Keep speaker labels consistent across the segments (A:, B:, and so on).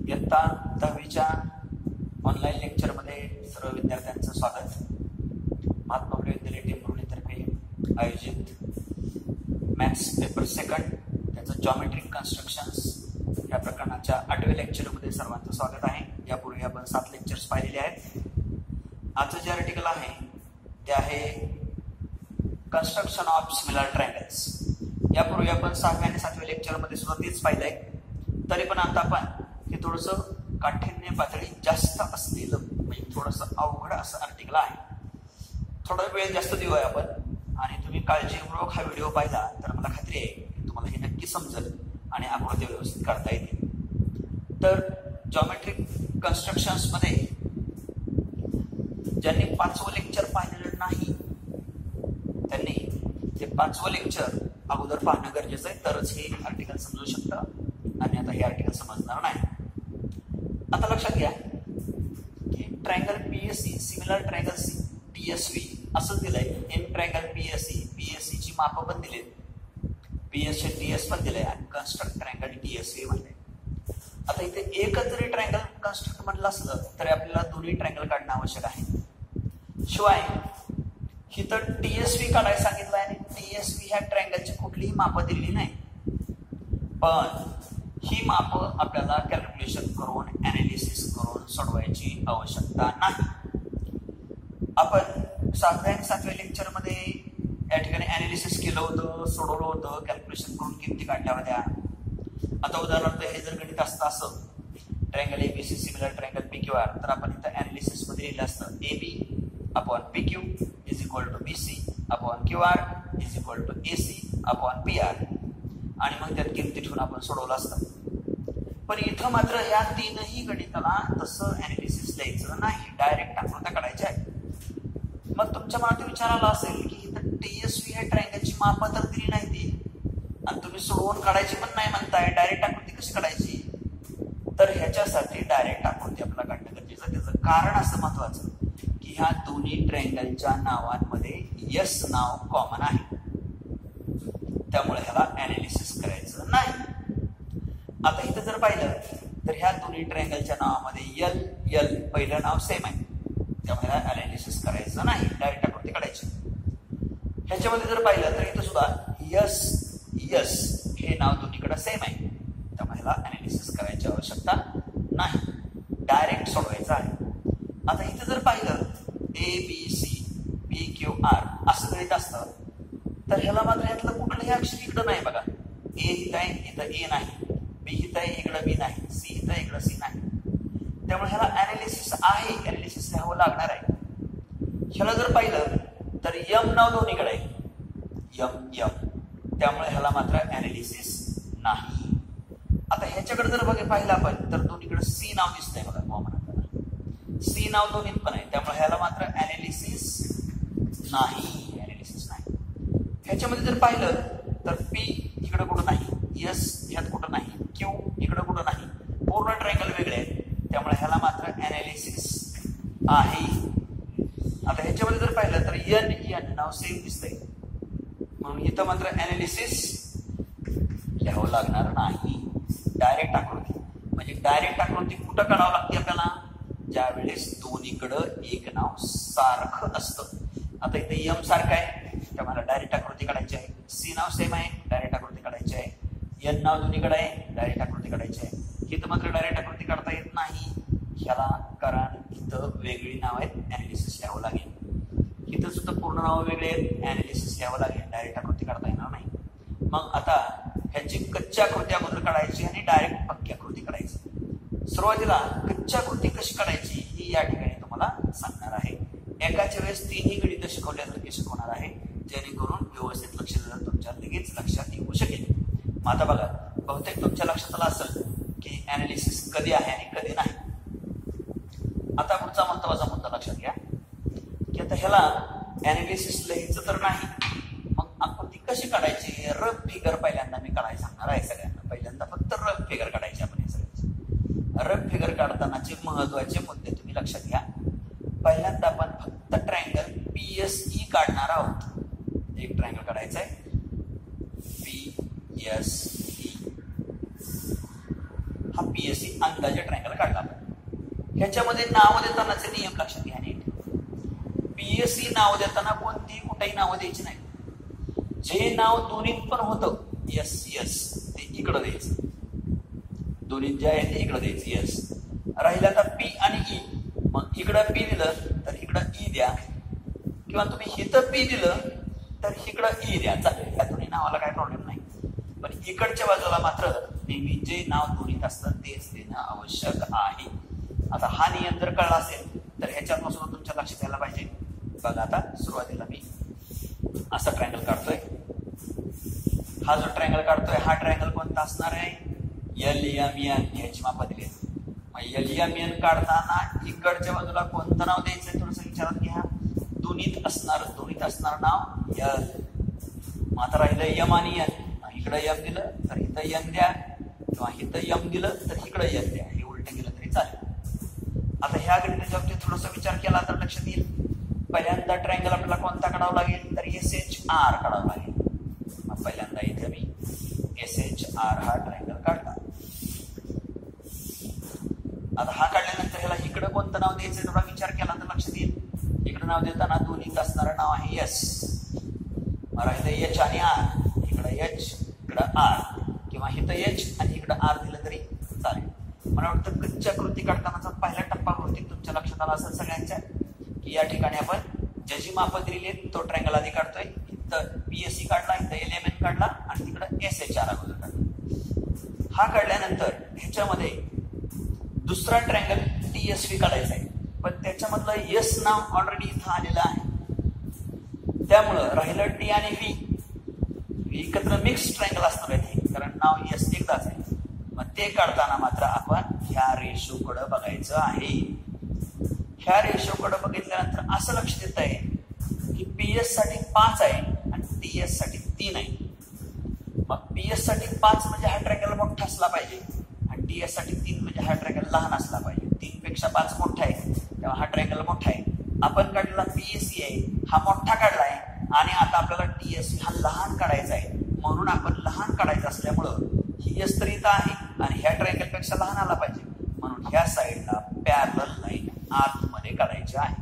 A: इयत्ता 10वीच्या ऑनलाईन लेक्चरमध्ये सर्व विद्यार्थ्यांचं स्वागत. महात्मा फुले विद्यालय टेंभुर्णीतर्फे आयोजित मॅथ्स पेपर सेकंड त्याचं जॉमेट्रिक कन्स्ट्रक्शन्स या प्रकरणाच्या 8व्या लेक्चरमध्ये सर्वांचं स्वागत आहे. यापूर्वी आपण 7 लेक्चर्स पाहिलेले आहेत. आजचं जे आर्टिकल आहे ते आहे कन्स्ट्रक्शन ऑफ सिमिलर ट्रायंगल्स. यापूर्वी आपण 6व्या आणि 7व्या लेक्चरमध्ये सुद्धा तेच पाहिलंय. तरी पण आता आपण हे थोडंसं काठिण्य पातळी जास्त असलेलं म्हणजे थोडंसं अवघड असं आर्टिकल आहे. थोडा वेळ जास्त देऊया आपण आणि तुम्ही काळजीपूर्वक हा व्हिडिओ पाहिला तर मला खात्री आहे की तुम्हाला हे नक्की समजेल आणि आकृती व्यवस्थित काढता येतील. तर जॉमेट्रिक कन्स्ट्रक्शन्स मध्ये ज्यांनी 5वं लेक्चर पाहिलेलं नाही त्यांनी ते 5वं लेक्चर अगोदर पाहणं गरजेचं आहे, तरच हे आर्टिकल समजू शकतं. आणि आता हे आर्टिकल समजणार नाही. आता लक्षात घ्या की triangle PSC similar triangle TSV असं दिलंय. एन ट्रायंगल पीएससी ची माप पण दिली, पीएसचे टीएस पण दिलंय आणि कन्स्ट्रक्ट ट्रायंगल टीएसवी म्हणलंय. आता इथे एकच जरी ट्रायंगल कन्स्ट्रक्ट म्हणलं असलं तरी आपल्याला दोन्ही ट्रायंगल काढणं आवश्यक आहे. शिवाय ही तर टीएसवी काढायला सांगितलंय आणि टीएसवी ह्या ट्रायंगलची कुठलीही माप दिलेली नाही. पण ही माप आपल्याला कॅल्क्युलेशन करून ऍनालिसिस करून सोडवायची आवश्यकता नाही. आपण 6व्या आणि 7व्या लेक्चर मध्ये या ठिकाणी ऍनालिसिस केलं होतं, सोडवलं होतं, कॅल्क्युलेशन करून किमती काढल्या होत्या. आता उदाहरणार्थ हे जर गणित असतं असं triangle ABC similar triangle PQR, तर आपण इथं ऍनालिसिस मध्ये लिहिलं असतं AB upon PQ is equal to BC upon QR is equal to AC upon PR आणि मग त्यात किमती ठेवून आपण सोडवलं असतं. पण इथं मात्र या तीनही गणिताला तसं ऍनालिसिस द्यायचं नाही, डायरेक्ट आकृत्या काढायच्या आहेत. मग तुमच्या मनात विचार आला असेल की इथं टीएसवी ह्या ट्रायंगलची माप तर दिली नाही ती आणि तुम्ही सोडवून काढायची पण नाही म्हणताय, डायरेक्ट आकृती कशी काढायची? तर ह्याच्यासाठी डायरेक्ट आकृती आपल्याला काढणं गरजेचं. त्याचं कारण असं महत्वाचं की ह्या दोन्ही ट्रायंगलच्या नावांमध्ये यस नाव कॉमन आहे, त्यामुळे ह्याला ऍनालिसिस करायचं नाही. आता इथं जर पाहिलं तर ह्या दोन्ही ट्रायंगलच्या नावामध्ये एल एल पहिलं नाव सेम आहे, त्यामुळे ह्याला ऍनालिसिस करायचं नाही, डायरेक्ट आकृती काढायची. ह्याच्यामध्ये जर पाहिलं तर इथं सुद्धा यस यस हे नाव दोन्हीकडे सेम आहे, त्यामुळे ह्याला ऍनालिसिस करायची आवश्यकता नाही, डायरेक्ट सोडवायचं आहे. आता इथं जर पाहिलं A B C P Q R असं गणित असतं तर ह्याला मात्र ह्यातलं कुठलंही अक्षर इकडं नाही. बघा ए इथं आहे, इथं ए नाही, बी इथं आहे, इकडं बी नाही, सी इथं आहे, इकडं सी नाही, त्यामुळे ह्याला ऍनालिसिस आहे, ऍनालिसिस लिहावं लागणार आहे. ह्याला जर पाहिलं तर यम नाव दोन्हीकडे आहे, यम यम, त्यामुळे ह्याला मात्र ऍनालिसिस नाही. आता ह्याच्याकडे जर पाहिलं आपण तर दोन्हीकडे सी नाव दिसतंय. बघा कॉमन आपल्याला सी नाव दोन्हीत पण आहे, त्यामुळे ह्याला मात्र ऍनालिसिस नाही, ऍनालिसिस नाही. ह्याच्यामध्ये जर पाहिलं तर पी इकडे कुठं नाही, एस ह्यात कुठं नाही, क्यू इकडे कुठं नाही, पूर्ण ट्रायंगल वेगळे आहेत, त्यामुळे ह्याला मात्र ऍनालिसिस आहे. आता ह्याच्यामध्ये जर पाहिलं तर एन एन नाव सेम दिसतंय, म्हणून इथं मात्र ऍनालिसिस लिहावं लागणार नाही, डायरेक्ट आकृती. म्हणजे डायरेक्ट आकृती कुठं काढावं लागते आपल्याला? ज्या वेळेस दोन्हीकडं एक नाव सारखं असतं. आता इथे एम सारखं आहे त्यामुळे डायरेक्ट आकृती काढायची आहे, सी नाव सेम आहे डायरेक्ट आकृती काढायची आहे, एन नाव दोन्हीकडे आहे डायरेक्ट आकृती काढायची आहे. इथं मात्र डायरेक्ट आकृती काढता येत नाही ह्याला, कारण इथं वेगळी नाव आहेत, ऍनालिसिस लिहावं लागेल. इथं सुद्धा पूर्ण नाव वेगळे आहेत, ऍनालिसिस लिहावं लागेल, डायरेक्ट आकृती काढता येणार नाही. मग आता ह्याची कच्ची आकृती अगोदर काढायची आणि डायरेक्ट पक्की आकृती काढायची. सुरुवातीला कच्ची आकृती कशी काढायची ही या ठिकाणी तुम्हाला सांगणार आहे. एकाच्या वेळेस तिन्ही गणित शिकवल्यासारखे शिकवणार आहे, जेणेकरून व्यवस्थित लक्ष दिलं तुमच्या लगेच लक्षात येऊ शकेल. मग आता बघा, बहुतेक तुमच्या लक्षात आलं असेल की ऍनालिसिस कधी आहे आणि कधी नाही. आता पुढचा महत्वाचा मुद्दा लक्षात घ्या की आता ह्याला ऍनालिसिस लिहायचं तर नाही, मग आकृती कशी काढायची? रफ फिगर पहिल्यांदा मी काढायला सांगणार आहे सगळ्यांना. पहिल्यांदा फक्त रफ फिगर काढायची आपण. हे सगळ्याचे रफ फिगर काढतानाचे महत्वाचे मुद्दे तुम्ही लक्षात घ्या. पहिल्यांदा आपण फक्त ट्रायंगल पीएसई काढणार आहोत. एक ट्रायंगल काढायचं आहे पीएसई. हा पीएससी अंदाजे ट्रायंगल काढला. ह्याच्यामध्ये नाव देतानाचे नियम लक्षात घ्या नीट. पीएससी नाव देताना कोणती कुठेही नावं द्यायची नाही. जे नाव दोन्हीत पण होतं यस यस ते इकडं द्यायचं. दोन्हीत जे आहे ते इकडं द्यायचं यस. राहिलं आता पी आणि ई. मग इकडं पी दिलं तर इकडं ई द्या, किंवा तुम्ही इथं पी दिलं तर इकडं ई द्या, चालेल. या दोन्ही नावाला काय प्रॉब्लेम नाही. पण इकडच्या बाजूला मात्र नेहमी जे नाव दोन्हीत असतं तेच देणं आवश्यक आहे. आता हा नियम जर कळला असेल तर ह्याच्यापासून तुमच्या लक्षात यायला पाहिजे. बघा आता सुरुवातीला मी असा ट्रायंगल काढतोय. हा जो ट्रायंगल काढतोय हा ट्रायंगल कोणता असणार आहे? LMN ह्याची माप दिली. मग LMN काढताना इकडच्या बाजूला कोणतं नाव द्यायचं थोडस विचारात घ्या. दोन्हीत असणार नाव यल. मग आता राहिलं यम आणि एन. इकडं यम दिलं तर इथं यन द्या, किंवा इथं यम दिलं तर इकडं यन द्या. हे उलट गेलं तरी चालेल. आता ह्या गणिताच्या बाबतीत थोडासा विचार केला तर लक्षात येईल. पहिल्यांदा ट्रायंगल आपल्याला कोणता काढावा लागेल तर SHR काढावा लागेल. मग पहिल्यांदा इथे मी SHR हा ट्रायंगल काढला. आता हा काढल्यानंतर ह्याला इकडं कोणतं नाव द्यायचं थोडा विचार केला तर लक्षात येईल. इकडं नाव देताना दोन्हीत असणारं नाव आहे S. मग राहिलं H आणि R. इकडं H इकडं R, किंवा इथं H आणि इकडं R दिलं तरी चालेल. मला वाटतं कच्च्या कृती काढतानाचा पहिला टप्पा बहुतेक तुमच्या लक्षात आला असेल सगळ्यांच्या, की या ठिकाणी आपण ज्याची मापं दिलेली आहेत तो ट्रायंगल आधी काढतोय. इथं पीएससी काढला, इथं LMN काढला आणि तिकडं SHR अगोदर काढला. हा काढल्यानंतर ह्याच्यामध्ये दुसरा ट्रायंगल TSV काढायचा आहे. पण त्याच्यामधलं यस नाव ऑलरेडी इथं आलेलं आहे. त्यामुळं राहिलं टी आणि व्ही एकत्र मिक्स ट्रायंगल असणार आहे, कारण नाव यस एकदाच आहे. मग ते काढताना मात्र आपण ह्या रेशोकडे बघायचं आहे. ह्या रेशोकडे बघितल्यानंतर असं लक्षात येत आहे की पीएस साठी 5 आहे आणि टीएस साठी 3 आहे. मग पीएस साठी 5 म्हणजे हा ट्रायंगल मोठा असला पाहिजे, आणि टीएस साठी 3 म्हणजे हा ट्रायंगल लहान असला पाहिजे. 3 पेक्षा 5 मोठा आहे, तेव्हा हा ट्रायंगल मोठा आहे. आपण काढलेला पीएससी आहे हा मोठा काढलाय, आणि आता आपल्याला टीएससी हा लहान काढायचा आहे. म्हणून आपण लहान काढायचं असल्यामुळं ही यस तर इथं आहे आणि ह्या ट्रायंगल पेक्षा लहान आला पाहिजे. म्हणून ह्या साईडला पॅरलल लाईन आतमध्ये काढायची आहे,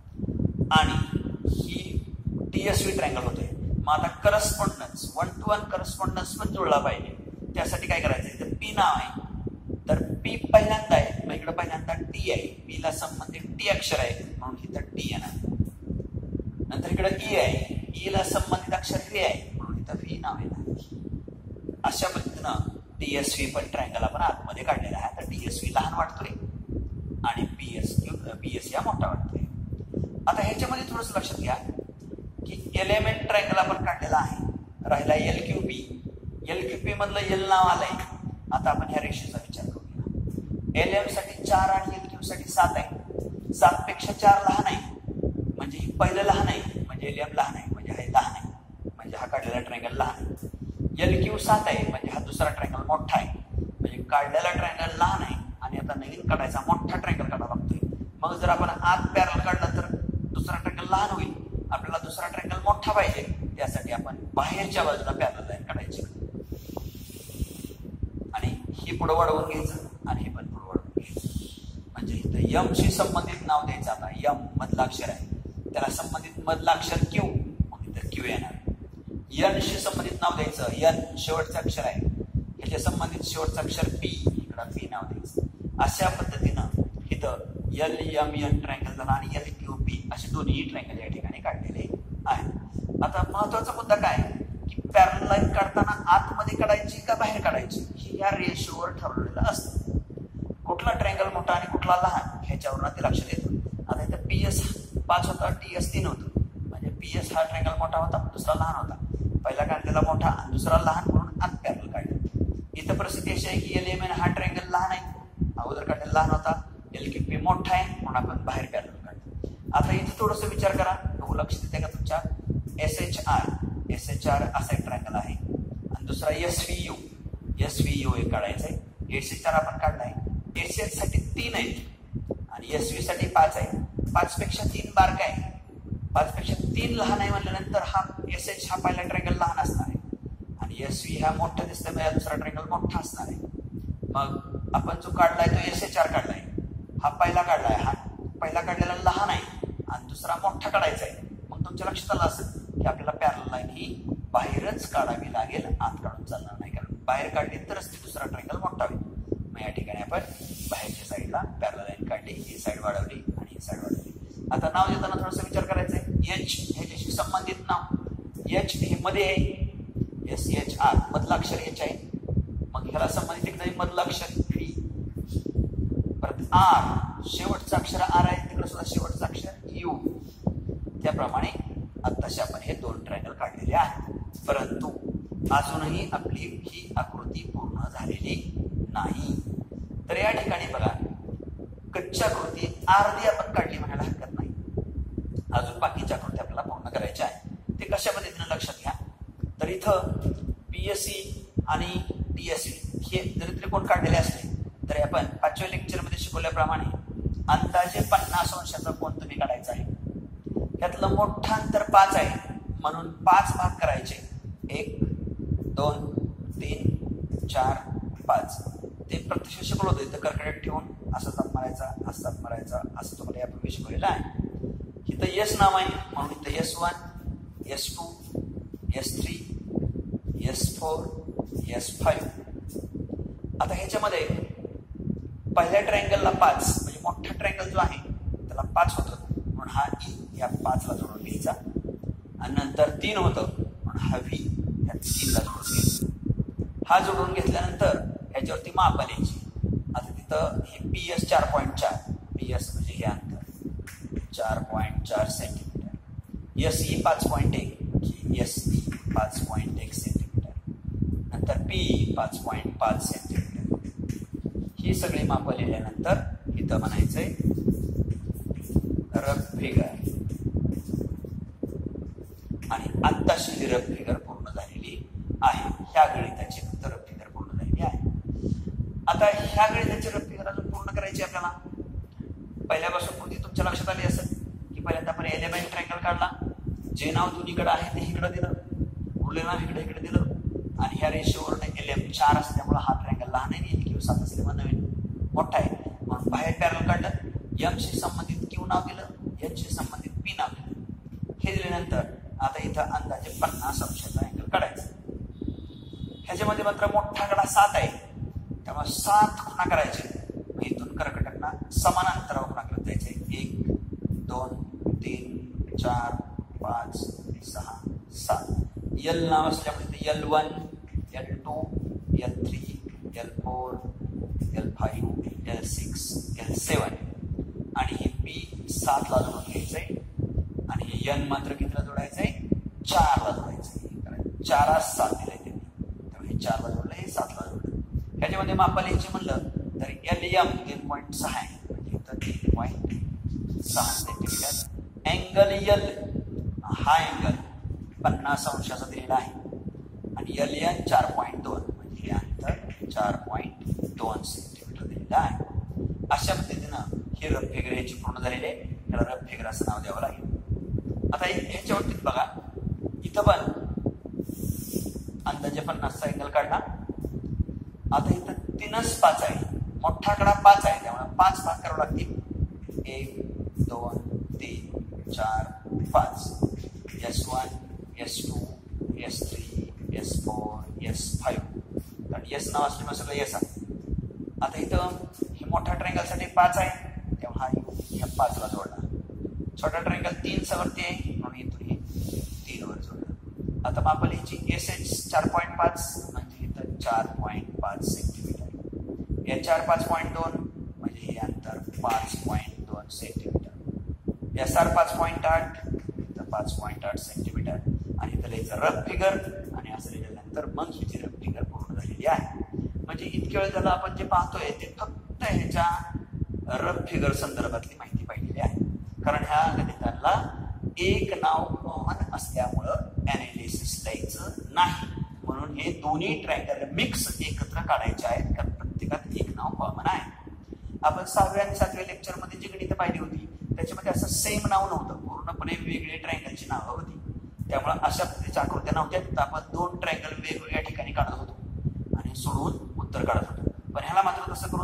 A: आणि ही टीएसवी ट्रायंगल होते. मग आता करस्पॉन्डन्स 1 to 1 करस्पॉन्डन्स पण जुळला पाहिजे. त्यासाठी काय करायचं? इथं पी नाव आहे तर पी पहिल्यांदा आहे, मग इकडे पहिल्यांदा टी आहे. पी ला संबंधित टी अक्षर आहे म्हणून इथं टी येणार. नंतर इकडे ई आहे, ई ला संबंधित अक्षर व्ही आहे म्हणून इथं व्ही नाव येणार. अशा पद्धतीनं टीएसवी पण ट्रायंगल आपण आतमध्ये काढलेला आहे. आता टीएसवी लहान वाटतोय आणि पीएससी हा मोठा वाटतोय. आता ह्याच्यामध्ये थोडंसं लक्षात घ्या की एलिमेंट ट्रायंगल आपण काढलेला आहे. राहिला एलक्यूपी मधलं एल नाव आलंय. आता आपण ह्या रेषेचा विचार करूया. एलएम साठी 4 आणि एलक्यू साठी 7 आहे. 7 पेक्षा 4 लहान आहे, म्हणजे ही पहिलं लहान आहे, म्हणजे एलएम लहान आहे, म्हणजे हे लहान आहे, म्हणजे हा काढलेला ट्रायंगल लहान आहे. एलक्यू 7 आहे म्हणजे हा दुसरा ट्रायंगल मोठा आहे, म्हणजे काढलेला ट्रायंगल लहान आहे आणि आता नवीन काढायचा मोठा ट्रायंगल काढावा लागतोय. मग जर आपण आत पॅरल काढला तर दुसरा ट्रायंगल लहान होईल. आपल्याला दुसरा ट्रायंगल मोठा पाहिजे, त्यासाठी आपण बाहेरच्या बाजूला पॅरल लाईन काढायची आणि ही पुढे वाढवून घ्यायचं आणि हे पण पुढे वाढवून घ्यायचं. म्हणजे इथं यम शी संबंधित नाव द्यायचं. आता यम मधला अक्षर आहे, त्याला संबंधित मधला अक्षर क्यू, मग इथं क्यू येणार. एन शी संबंधित नाव द्यायचं, एन शेवटचं अक्षर आहे, ह्याच्या संबंधित शेवटचं अक्षर पी, इकडं पी नाव द्यायचं. अशा पद्धतीनं इथं LMN ट्रायंगल झाला आणि LQP असे दोन्ही ट्रायंगल या ठिकाणी काढलेले आहेत. आता महत्वाचा मुद्दा काय की पॅरलल लाईन काढताना आतमध्ये काढायची का बाहेर काढायची हे या रेशोवर ठरवलेलं असतं. कुठला ट्रायंगल मोठा आणि कुठला लहान ह्याच्यावर ते लक्षात येतं. आता इथं PS 5 होता, TS 3 होतं, म्हणजे PS हा ट्रायंगल मोठा होता, दुसरा लहान होता. पहिला काढलेला मोठा आणि दुसरा लहान म्हणून आत पॅरलल काढलं. इथं परिस्थिती अशी आहे की LMN हा ट्रायंगल लहान आहे, अगोदर काढलेला लहान होता. LQP मोठा आहे म्हणून आपण बाहेर पॅरलल काढतो. आता इथे थोडंसं विचार करा, बघू लक्ष देते का तुमच्या. SHR असा एक ट्रायंगल आहे आणि दुसरा SVU एक काढायचंय. SHR आपण काढलाय. SH साठी 3 आहे आणि SV साठी 5 आहे. 5 पेक्षा 3 बारका आहे, 5 पेक्षा 3 लहान आहे म्हटल्यानंतर हा SH हा पहिला ट्रायंगल लहान असणार आहे आणि SV हा मोठा दिसतोय, म्हणजे दुसरा ट्रायंगल मोठा असणार आहे. मग आपण जो काढलाय तो SHR काढलाय, हा पहिला काढलाय, हा पहिला काढलेला लहान आहे आणि दुसरा मोठा काढायचा आहे. मग तुमच्या लक्षात आलं असेल की आपल्याला पॅरलल लाईन ही बाहेरच काढावी लागेल, आत काढून चालणार नाही, कारण बाहेर काढली तरच ती दुसरा ट्रायंगल मोठा होईल. मग या ठिकाणी आपण बाहेरच्या साईडला पॅरलल लाईन काढली, ही साईड वाढवली आणि ही साईड वाढवली. आता नाव देताना थोडासा विचार करायचा आहे. H ह्याच्याशी संबंधित नाव, H हे मध्ये आहे, SHR मधलं अक्षर H आहे, मग ह्याला संबंधित एक मधलं अक्षर V, परत R शेवटचं अक्षर R आहे, तिकडे सुद्धा शेवटचं अक्षर U. त्याप्रमाणे आत्ताशी आपण हे दोन ट्रायंगल काढलेले आहेत, परंतु अजूनही आपली ही आकृती पूर्ण झालेली नाही. तर या ठिकाणी बघा, कच्ची आकृती अर्धी आपण काढली म्हणायला हरकत नाही, अजून बाकीची आकृती आपल्याला पूर्ण करायची आहे. ते कशा पद्धतीने लक्षात घ्या. तर इथं PSE आणि DSE हे जरी त्रिकोण काढलेले असले तरी आपण 5व्या लेक्चरमध्ये शिकवल्याप्रमाणे अंदाजे 50 अंशाचा कोन तुम्ही काढायचा आहे. यातलं मोठं अंतर 5 आहे म्हणून 5 भाग करायचे, 1 2 3 4 5. ते प्रत्यक्ष शिकवलं होतं, इथं कर्कडेत ठेवून असं जाप मारायचा, असं जाप मारायचा, असं तुम्हाला यापूर्वी शिकवलेलं आहे. इथं S नाव आहे म्हणून इथं S1 S2 S3 S4 S5. आता ह्याच्यामध्ये पहिल्या ट्रायंगलला 5 म्हणजे मोठा ट्रायंगल जो आहे त्याला 5 होतं म्हणून हा E या 5 ला जोडून घ्यायचा, आणि नंतर 3 होतं म्हणून हा V या 3 ला जोडून घ्यायचा. हा जोडून घेतल्यानंतर ह्याच्यावरती माप आल्याची. आता तिथं हे PS 4.4, PS म्हणजे हे अंतर 4.4 सेंटीमीटर, SE 5.1 SE 5.1 सेंटीमीटर, नंतर PE 5.5 सेंटीमीटर. ही सगळी माप लिहिल्यानंतर इथं म्हणायचंय रफ फिगर, आणि आत्ताशी ही रफ फिगर पूर्ण झालेली आहे. ह्या गणिताची रफ फिगर पूर्ण झालेली आहे. आता ह्या गणिताची रफ फिगर अजून पूर्ण करायची आपल्याला. पहिल्यापासून कृती तुमच्या लक्षात आली असेल की पहिल्यांदा आपण एलिमेंट ट्रायंगल काढला, जे नाव दोन्हीकडे आहे ते इकडे दिलं, उरले नाव इकडे दिलं, आणि ह्या रेषेवरून LM 4 असल्यामुळे हा ट्रायंगल लहान आहे, LQ 7 असल्यामुळे नवीन मोठा आहे म्हणून बाहेर पॅरल काढलं. M शी संबंधित Q नाव दिलं, H शी संबंधित P नाव दिलं. हे दिल्यानंतर आता इथं अंदाजे 50 अंशाचा अँगल काढायचा. ह्याच्यामध्ये मात्र मोठा कडा 7 आहे त्यामुळे 7 खुणा करायचे. इथून कर्कटांना समान अंतरावर खुणा करत जायचे, 1 2 3 4 5 6 7. L नाव असल्यामुळे L1 L2 L3 L4 L5 L6 L7, आणि हे P 7 ला जोडून घ्यायचंय, आणि हे N मात्र कितीला जोडायचंय 4 ला जोडायचंय. 4 7 दिलंय त्यांनी, त्यामुळे 4 ला जोडलं, हे 7 ला जोडलं. ह्याच्यामध्ये मापा लिहायचे म्हणलं तर LM 3.6 आहे म्हणजे इथं 3.6 सेंटीमीटर. अँगल L हा अँगल 50 अंशाचा दिलेला आहे, आणि LN 4.2 म्हणजे हे अंतर 4.2 सेंटीमीटर दिलेलं आहे. अशा पद्धतीनं ही रफ फिगर याची पूर्ण झालेली आहे. त्याला रफ फिगर असं नाव द्यावं लागेल. आता ह्याच्यावरती बघा, इथं पण अंदाजे 50चा अँगल काढला. आता इथं 3च 5 आहे, मोठा कडा 5 आहे त्यामुळे 5 भाग करावं लागतील, 1 2 3 4 5. S1 S2 S3 S4 S5, कारण S नाव असल्यामुळे सगळं S आहे. आता इथं हे मोठ्या ट्रायंगलसाठी 5 आहे तेव्हा हा ह्या 5 ला जोडला. छोटा ट्रायंगल 3 चा वरती आहे म्हणून इथून हे 3 वर जोडलं. आता माप लिहायची SH 4.5 म्हणजे इथं 4.5 सेंटीमीटर, HR 5.2 म्हणजे हे अंतर 5.2 सेंटीमीटर, SR 5.8 इथं 5.8 सेंटीमीटर, आणि इथं लिहायचं रफ फिगर, आणि असं लिहिल्यानंतर मग हिची रफ फिगर पूर्ण झालेली आहे. म्हणजे इतक्या वेळ झाला आपण जे पाहतोय ते फक्त ह्याच्या रफ फिगर संदर्भातली माहिती पाहिलेली आहे, कारण ह्या गणिताला एक नाव कॉमन असल्यामुळं अनालिसिस द्यायचं नाही, म्हणून हे दोन्ही ट्रायंगल मिक्स एकत्र काढायचे आहेत, कारण प्रत्येकात एक नाव कॉमन आहे. आपण 6व्या आणि 7व्या लेक्चरमध्ये जी गणितं पाहिली होती त्याच्यामध्ये असं सेम नाव नव्हतं, पूर्णपणे वेगळे ट्रायंगलची नावं होती. त्यामुळे अशा पद्धतीच्या आकृत्या नव्हत्या, तर आपण 2 ट्रायंगल वेगवेगळ्या ठिकाणी काढत होतो आणि सोडवून उत्तर काढत होतो. पण ह्याला मात्र तसं करून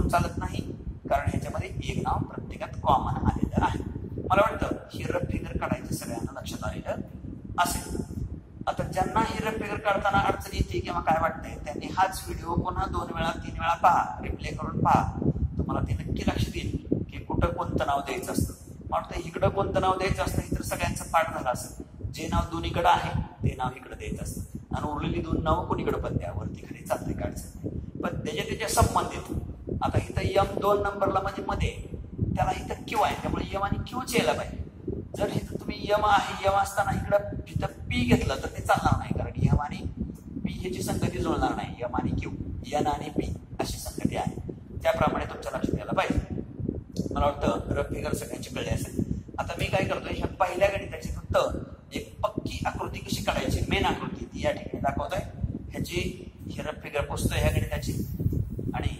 A: करून चालत नाही, कारण ह्याच्यामध्ये एक नाव प्रत्येकात कॉमन आलेलं आहे. मला वाटतं ही रफ फिगर काढायचं सगळ्यांना लक्षात आलेलं असेल. आता ज्यांना ही रफ फिगर काढताना अडचण येते किंवा काय वाटतंय त्यांनी हाच व्हिडिओ पुन्हा 2 वेळा 3 वेळा पहा, रिप्ले करून पहा. तुम्हाला ते नक्की लक्षात येईल की कुठं कोणतं नाव द्यायचं असतं. मला वाटतं इकडं कोणतं नाव द्यायचं असतं हे तर सगळ्यांचं पाठ झालं असेल. जे नाव दोन्हीकडे आहे ते नाव इकडे द्यायचं असतं आणि उरलेली 2 नावं कोणीकडे पण द्या, वरती खाली चालते काढायचं. पण त्याच्या संबंधित आता इथं M2 नंबरला म्हणजे मध्ये त्याला इथं क्यू आहे, त्यामुळे यम आणि क्यूच यायला पाहिजे. जर इथं तुम्ही यम आहे, यम असताना इथं पी घेतलं तर ते चालणार नाही, कारण यम आणि पी ह्याची संगती जुळणार नाही. यम आणि क्यू, एन आणि पी अशी संगती आहे. त्याप्रमाणे तुमच्या लक्षात यायला पाहिजे. मला वाटतं रफ फिगर सगळ्यांची कळली असेल. आता मी काय करतोय, ह्या पहिल्या गणिताची फक्त एक पक्की आकृती कशी काढायची, मेन आकृती ती या ठिकाणी दाखवतोय. ह्याची ही रफ फिगर पुसतोय ह्या गणिताची आणि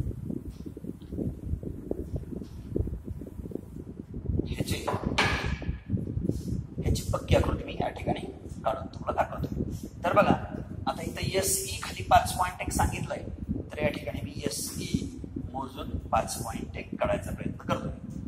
A: ह्याची पक्की आकृती मी या ठिकाणी काढून तुम्हाला दाखवतो. तर बघा आता इथं SE खाली 5.1 सांगितलंय, तर या ठिकाणी मी SE मोजून 5.1 काढायचा प्रयत्न करतोय.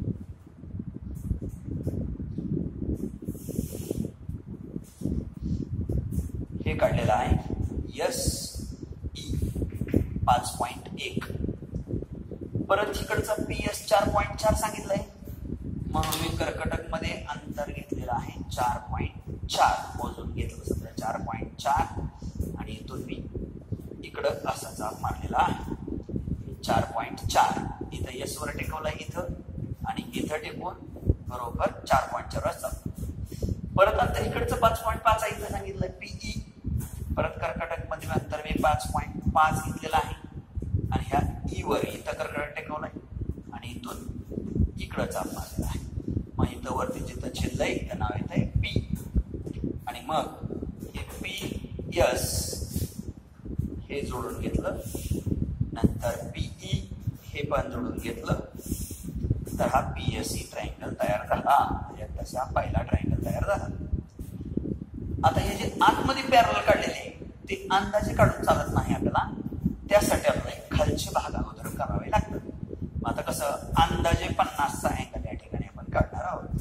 A: हे काढलेलं आहे SE 5.1. परत इकडचं PS 4.4 सांगितलंय, म्हणून मी कर्कटक मध्ये अंतर घेतलेलं आहे 4.4 मोजून घेतलं समजा 4.4 आणि इथून मी इकडं असा चाप मारलेला आहे 4.4. इथं S वर टेकवला इथं आणि इथं टेकून बरोबर 4.4 वर चालतो. परत अंतर इकडचं 5.5 आहे, इथं सांगितलं PE. परत कर्कटक मध्ये अंतर मी 5.5 घेतलेलं आहे आणि ह्या E वर इथं कर्कटक टेकवलंय आणि इथून इकडं चाप मारलेला आहे. मग इथं वरती जिथं छिल्लंय इथं नाव येत आहे P आणि मग हे PS हे जोडून घेतलं, नंतर PE हे पण जोडून घेतलं, तर हा PSE ट्रायंगल तयार झाला. तसा पहिला ट्रायंगल तयार झाला. आता हे जे आतमध्ये पॅरल काढलेले ते अंदाजे काढून चालत नाही आपल्याला, त्यासाठी आपल्याला खालचे भाग अगोदर करावे लागतात. मग आता कसं अंदाजे 50चा अँगल या ठिकाणी आपण काढणार आहोत.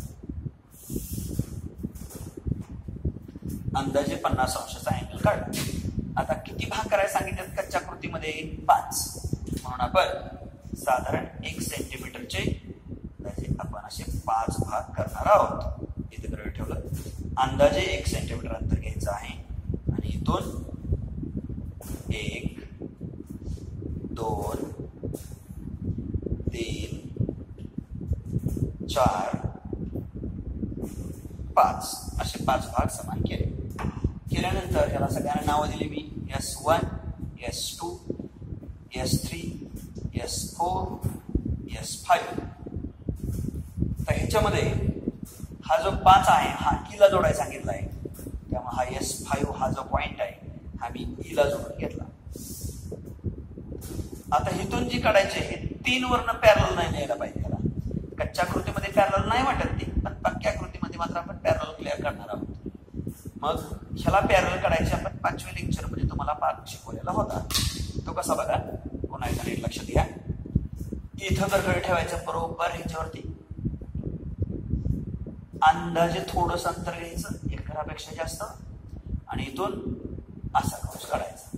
A: अंदाजे 50 अंशाचा अँगल काढ. आता किती भाग करायला सांगितलेत कच्च्या कृतीमध्ये? 5. म्हणून आपण साधारण 1 सेंटीमीटरचे अंदाजे आपण असे 5 भाग करणार आहोत. इथे गृहीत ठेवलं अंदाजे 1 सेंटीमीटर अंतर घ्यायचं आहे आणि इथून 1 2 3 4 5 असे 5 भाग समान केले. केल्यानंतर याला सगळ्यांना नावं दिली मी. S1 S2 S3 S4 S5. तर ह्याच्यामध्ये हा जो 5 आहे हा E ला जोडायला सांगितला आहे, त्यामुळे हा S5 हा जो पॉइंट आहे हा मी E ला जोडून घेतला. आता इथून जी काढायचे हे 3 वरनं पॅरल नाही न्यायला पाहिजे. याला कच्च्या कृतीमध्ये पॅरल नाही वाटत ते, पण पक्क्या कृतीमध्ये मात्र आपण पॅरल क्लिअर करणार आहोत. मग ह्याला पॅरल काढायचे आपण 5व्या लेक्चर मध्ये तुम्हाला पाठ शिकवलेला होता. तो कसा बघा पुन्हा एकदा नीट लक्षात घ्या. इथं कर्कळ ठेवायचं बरोबर ह्याच्यावरती, अंदाजे थोडंसं अंतर घ्यायचं 1 घरापेक्षा जास्त आणि इथून असा कंस काढायचा.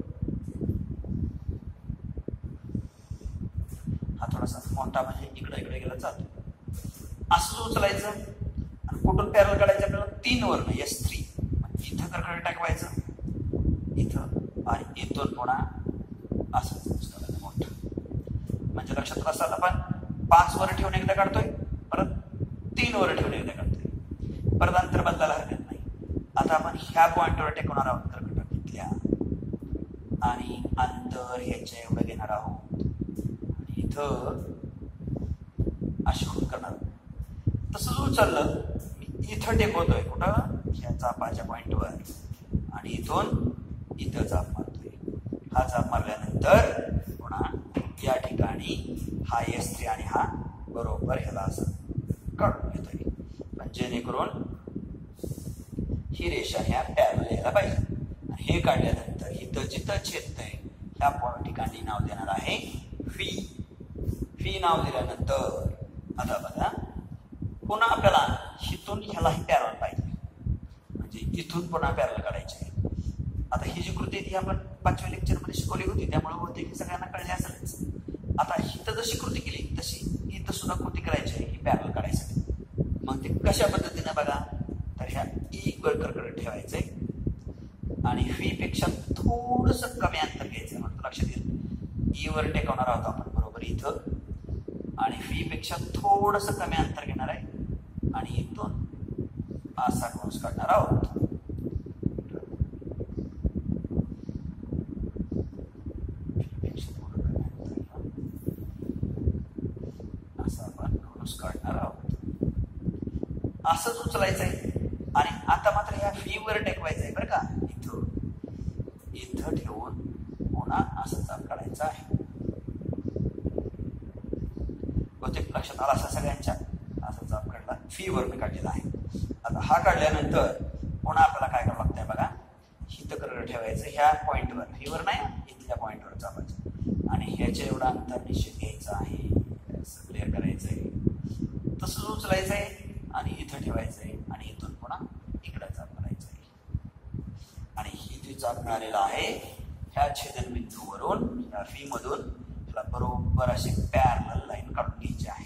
A: हा थोडासा मोठा म्हणजे इकडे इकडे गेला चालतो. असं उचलायचं आणि कुठून पॅरल काढायचं आपल्याला 3 वरनं S3. इथं कर्कळ टाकवायचं इथं आणि इथून पुन्हा असं उचलायचं मोठा. म्हणजे लक्षात असं आपण 5 वर ठेवून एकदा काढतोय, परत 3 वर ठेवून एकदा काढतोय, परत अंतर बदलायला हरकत नाही. आता आपण ह्या पॉइंटवर टेकवणार आहोत कर्कटक घेतल्या आणि अंतर ह्याच्या एवढं घेणार आहोत आणि इथं अशी होऊन करणार. तसंच उचललं मी इथं टेकवतोय कुठं ह्या चापाच्या पॉइंटवर आणि इथून इथं चाप मारतोय. हा चाप मारल्यानंतर पुन्हा या ठिकाणी हा S3 आणि हा बरोबर ह्याला असं काढून घेतोय, पण जेणेकरून ही रेषा ह्या पॅरल यायला पाहिजे. हे काढल्यानंतर इथं जिथं छेदतंय ह्या ठिकाणी नाव देणार आहे V. नाव दिल्यानंतर आता बघा पुन्हा आपल्याला इथून ह्यालाही पॅरल पाहिजे, म्हणजे इथून पुन्हा पॅरल काढायचे आहे. आता ही जी कृती ती आपण 5व्या लेक्चरमध्ये शिकवली होती, त्यामुळे बहुतेक ही सगळ्यांना कळली असेलच. आता इथं जशी कृती केली तशी इथं सुद्धा कृती करायची आहे ही पॅरल काढायसाठी. मग ते कशा पद्धतीने बघा, तर ह्या ई वर्करकडे ठेवायचंय आणि व्ही पेक्षा थोडस कमी अंतर घ्यायचं. म्हणतो लक्षात येईल, ई वर टेकवणार आहोत आपण बरोबर इथं, आणि व्ही पेक्षा थोडस कमी अंतर घेणार आहे आणि इथून असा क्रॉस काढणार आहोत. असा आपण क्रॉस काढणार आहोत. असंच उचलायचं आहे आणि आता मात्र ह्या व्ही वर टेकवायचं आहे बरं का. इथं ठेवून पुन्हा असं चाप काढायचा आहे. बहुतेक लक्षात आला असा सगळ्यांच्या. असा चाप काढला, व्ही वर मी काढलेला आहे. आता हा काढल्यानंतर पुन्हा आपल्याला काय करावं लागतंय बघा, हिथं कर ठेवायचं ह्या पॉईंटवर, व्ही वर नाही इथल्या पॉईंटवर चापायचं आणि ह्याच्या एवढं अंतर निश्चित घ्यायचं आहे. क्लिअर करायचं आहे. तसंच उचलायचं आहे आणि इथं ठेवायचं आहे आणि इथून पुन्हा इकडे चाप करायचं आहे. आणि ही जी चाप मिळालेला आहे ह्या छेदनबिंदूवरून ह्या व्ही मधून त्याला बरोबर अशी पॅरलल लाईन काढून घ्यायची आहे.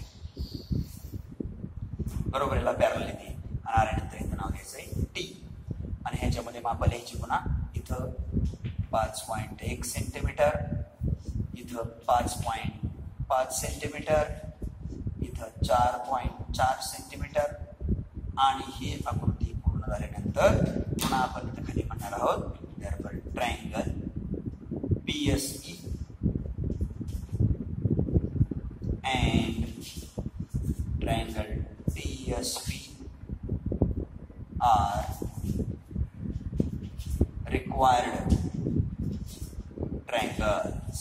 A: बरोबर याला पॅरलल येते आणि आल्यानंतर इथं नाव घ्यायचंय टी आणि ह्याच्यामध्ये माप लिहायची पुन्हा. इथं 5.1 सेंटीमीटर, इथं 5.5 सेंटीमीटर, इथं 4.4 सेंटीमीटर. आणि ही आकृती पूर्ण झाल्यानंतर पुन्हा आपण इथं खाली म्हणणार आहोत triangle BSE and triangle DSP are required triangles.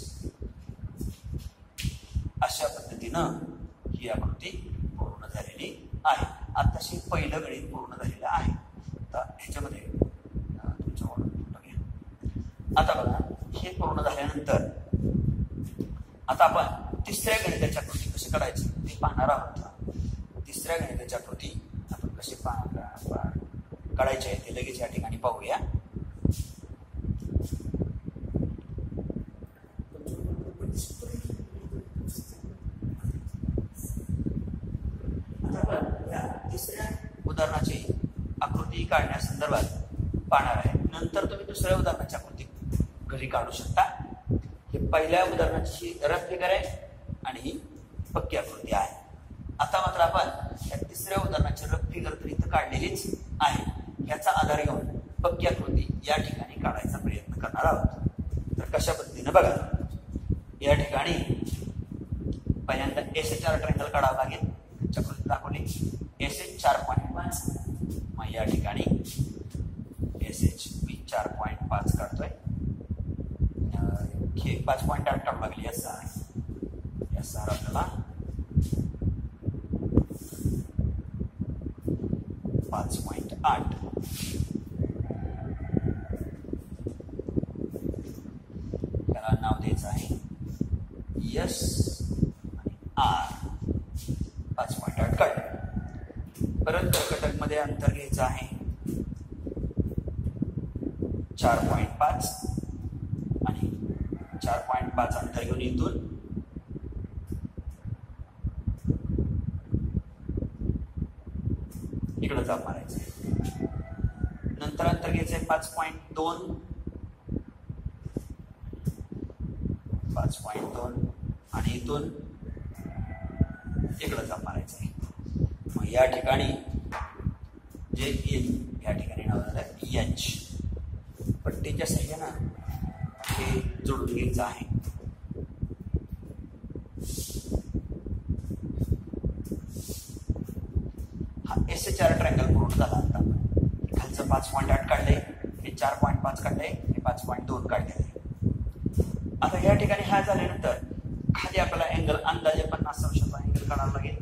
A: अशा पद्धतीनं ही आकृती पूर्ण झालेली आहे. आताशी पहिलं गणित पूर्ण झालेलं आहे. आता ह्याच्यामध्ये तुमचं बघा. आता बघा हे पूर्ण झाल्यानंतर आता आपण तिसऱ्या गणिताच्या कृती कशी काढायची ते पाहणार आहोत. तिसऱ्या गणिताच्या कृती आपण कशी काढायची आहे ते लगेच या ठिकाणी पाहूया. तिसऱ्या उदाहरणाची आकृती काढण्यासंदर्भात पाहणार आहे. नंतर तुम्ही दुसऱ्या उदाहरणाची आकृती घरी काढू शकता. हे पहिल्या उदाहरणाची रफ फिगर आहे आणि ही पक्की आकृती आहे. आता मात्र आपण या तिसऱ्या उदाहरणाची रफ फिगर तर इथं काढलेलीच आहे. याचा आधार घेऊन पक्की आकृती या ठिकाणी काढायचा प्रयत्न करणार आहोत. तर कशा पद्धतीने बघा, या ठिकाणी पहिल्यांदा SHR ट्रायंगल काढावं लागेल. आकृती दाखवली SH 4.5. मग या ठिकाणी SH मी 4.5 काढतोय. हे 5.8 टाकावं लागली. SR आपल्याला 5.8. त्याला नाव द्यायचं आहे S आणि R. 5.8 काढ. परत कर्कटक मध्ये अंतर घ्यायचं आहे 4.5 आणि 4.5 अंतर घेऊन इथून इकडे चाप मारायचं आहे. नंतर अंतर घ्यायचं आहे 5.2 आणि इथून इकडे चाप मारायचं आहे. मग या ठिकाणी जे येईल या ठिकाणी नाव झालं H. पट्टीच्या साह्यानं हे जोडून घ्यायचं आहे. हा SHR ट्रायंगल पूर्ण झाला. आता खालचं 5.8 काढले, हे 4.5 काढले, हे 5.2 काढले. आता या ठिकाणी हा झाल्यानंतर खाली आपल्याला अँगल अंदाजे 50 अंशाचा अँगल काढावा लागेल.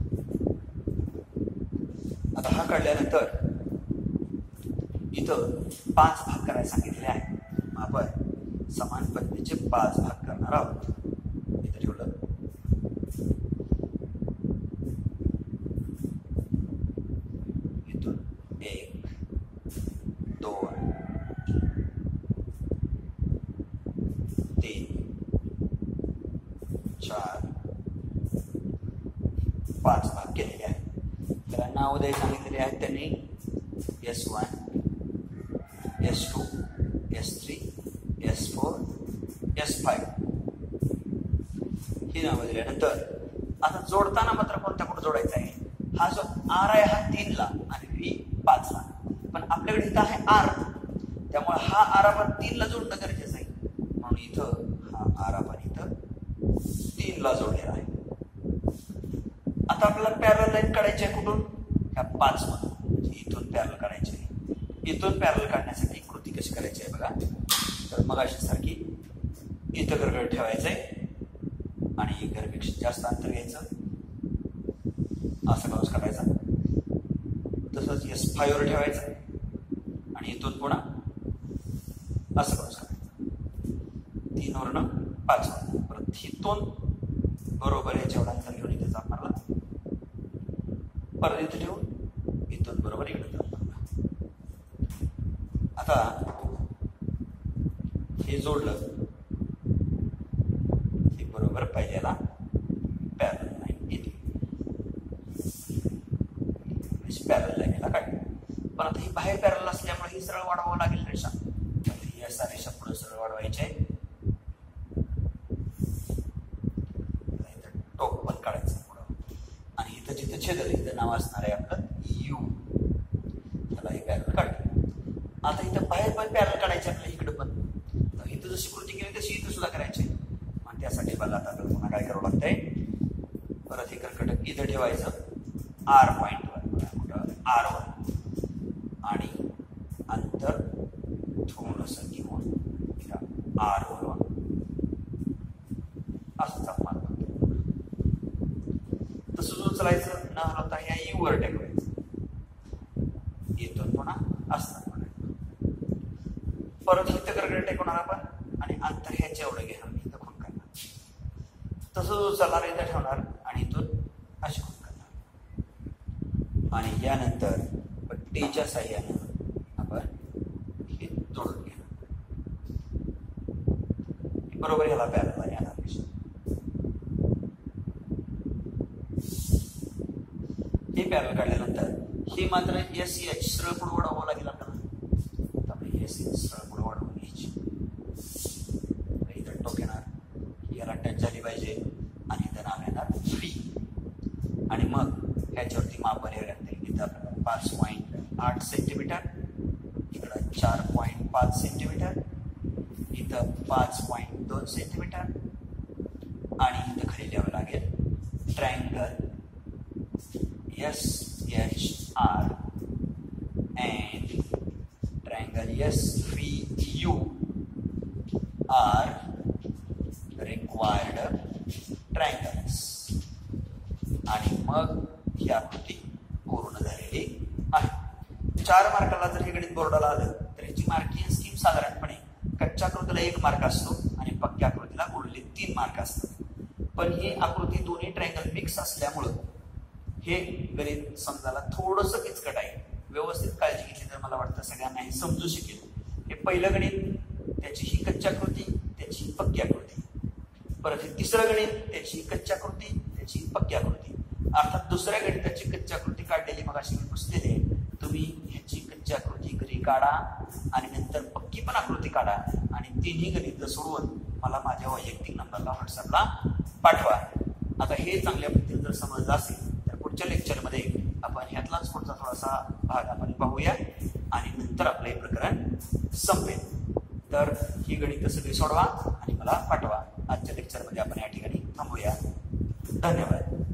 A: आता हा काढल्यानंतर इथं 5 भाग करायला सांगितले आहे. आपण समान पद्धतीचे 5 भाग करणार आहोत. इथे ठेवलं. इथून 1 2 3 4 5 भाग केलेले आहेत. त्याला नाव द्यायला सांगितलेले आहेत त्यांनी. S1 S2 S3 S4 S5 ही नावं दिल्यानंतर आता जोडताना मात्र कोणत्या कुठं जोडायचं आहे. हा जो R आहे हा 3 ला आणि V 5 ला, पण आपल्याकडे इथं आहे R, त्यामुळे हा R आपण 3 ला जोडणं गरजेचं आहे. म्हणून इथं हा R आपण इथं 3 ला जोडलेला आहे. आता आपल्याला पॅरल लाईन काढायची आहे कुठून, ह्या 5 मधून, म्हणजे इथून पॅरल काढायची आहे. इथून पॅरल काढण्यासाठी कृती कशी करायची आहे बघा. तर मग अशी सारखी इथं गरगड ठेवायचंय आणि घरपेक्षा जास्त अंतर घ्यायचं, असं कंस करायचा. तसंच S5 वर ठेवायचं आणि इथून पुन्हा असं कंस करायचं. 3 वरनं 5 वर, परत इथून बरोबर याच्या एवढा अंतर घेऊन इथे जात मारला, परत इथे ठेवून इथून बरोबर इकडे जात मारला. आता हे जोडलं हे बरोबर पहिल्याला पॅरल लाईन येते. पॅरल लाईनला काढली, पण आता ही बाहेर पॅरल असल्यामुळे ही सरळ वाढवावं लागेल रेषा. ही असा रेषा पुढे सरळ वाढवायची आहे. टोक पण काढायचं पुढं आणि इथं जिथं छेदल इथं नाव असणार आहे आपलं U. त्याला हे पॅरल काढलं. आता इथं बाहेर पण पॅरल काढायचे आपल्याला इकडे पण. इथं जशी कृती केली तशी इथं सुद्धा करायची. आणि त्यासाठी मला आता पुन्हा काय करावं लागतंय, परत हे कर्कटक इथं ठेवायचं R पॉइंटवर, कुठं R वर, आणि अंतर थोडंसं घेऊन R वर असं चाप मारतो. तसं उचलायचं न हलवता ह्या U वर टेकवायचं. इथून पुन्हा असं परत इथं कर्कटक टेकवणार आपण आणि अंतर ह्याच्या एवढं घेणार, इथं खून करणार. तसंच उचलणार, इथं ठेवणार आणि इथून अशी खून करणार. आणि यानंतर पट्टीच्या साह्यानं आपण हे जोडून घेणार. बरोबर ह्याला पॅरल येणार. हे पॅरल काढल्यानंतर हे मात्र SH सरळ पुढे वाढवावं लागेल आपल्याला. SH सरळ पुढे वाढवून घ्यायची. इथं टोक येणार, याला टच झाली पाहिजे आणि इथं नाव येणार V. आणि मग ह्याच्यावरती माप हे लागते. इथं आपल्याला 5.8 सेंटीमीटर, इकडं 4.5 सेंटीमीटर, इथं 5.2 सेंटीमीटर आणि इथं खाली लिहावं लागेल triangle SHR and triangle SVU are required triangles. आणि मग ही आकृती पूर्ण झालेली आहे. 4 मार्काला जर हे गणित बोर्डाला आलं तर ह्याची मार्किंग स्कीम साधारणपणे कच्च्या आकृतीला 1 मार्क असतो आणि पक्क्या आकृतीला उरलेले 3 मार्क असतात. पण ही आकृती दोन्ही ट्रायंगल मिक्स असल्यामुळं हे गणित समजायला थोडंसं किचकट आहे. व्यवस्थित काळजी घेतली तर मला वाटतं सगळ्यांना हे समजू शकेल. हे पहिलं गणित, त्याची ही कच्ची आकृती, त्याची पक्की आकृती. परत हे तिसरं गणित, त्याची कच्ची आकृती, त्याची पक्की आकृती. अर्थात दुसऱ्या गणिताची कच्ची आकृती काढलेली मग अशी मी पुसलेली आहे. तुम्ही ह्याची कच्ची आकृती घरी काढा आणि नंतर पक्की पण आकृती काढा आणि तिन्ही गणित सोडवून मला माझ्या वैयक्तिक नंबरला व्हॉट्सअपला पाठवा. आता हे चांगल्या पद्धतीने जर समजलं असेल तर पुढच्या लेक्चरमध्ये आपण ह्यातलाच पुढचा थोडासा भाग आपण पाहूया आणि नंतर आपलं हे प्रकरण संपेल. तर ही गणितं सगळी सोडवा आणि मला पाठवा. आजच्या लेक्चरमध्ये आपण या ठिकाणी थांबूया. धन्यवाद.